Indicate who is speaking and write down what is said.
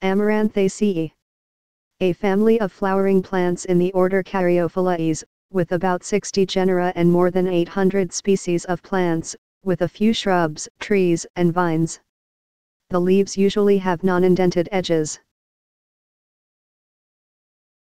Speaker 1: Amaranthaceae. A family of flowering plants in the order Caryophyllaceae, with about 60 genera and more than 800 species of plants, with a few shrubs, trees and vines. The leaves usually have non-indented edges.